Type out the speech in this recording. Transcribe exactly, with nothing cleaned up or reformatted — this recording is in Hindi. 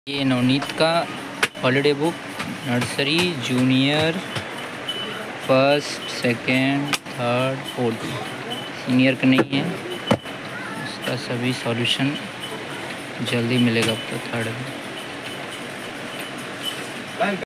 ये नवनीत का holiday book nursery junior first second third fourth, senior का नहीं है। इसका सभी सॉल्यूशन जल्दी मिलेगा आपको थर्ड में।